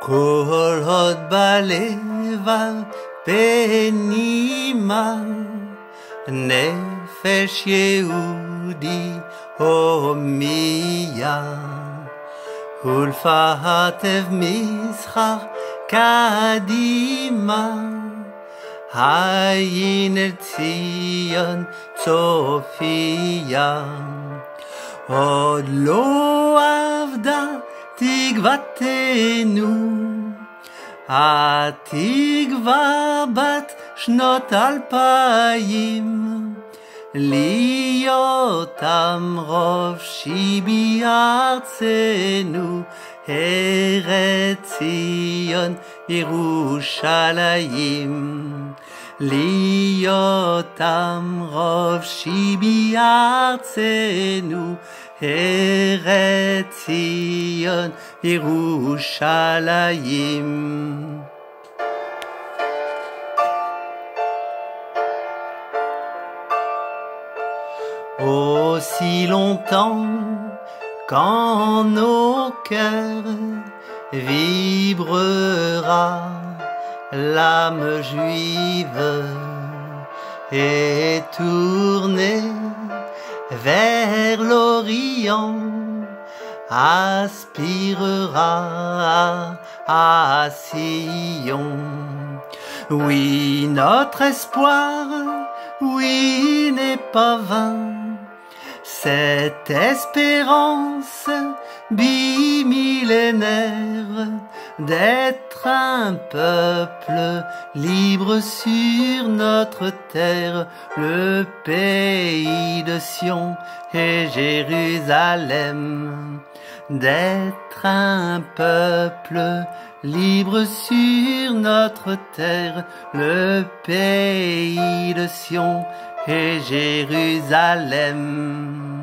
כל עוד בלב פנימה נפש יהודי הומייה ולפתב משחק קדימה היין אל ציון צופיה עוד לא עבדה תקוותנו התקווה בת שנות 2000 להיות עם רובשי בארצנו ארץ ציון ירושלים להיות עם רובשי בארצנו ארץ ציון ירושלים. Aussi longtemps qu'en nos cœurs vibrera l'âme juive et tournée vers l'Orient aspirera à Sion. Oui, notre espoir, oui, n'est pas vain. Cette espérance bimillénaire d'être un peuple libre sur notre terre, le pays de Sion et Jérusalem. D'être un peuple libre sur notre terre, le pays de Sion et Jérusalem.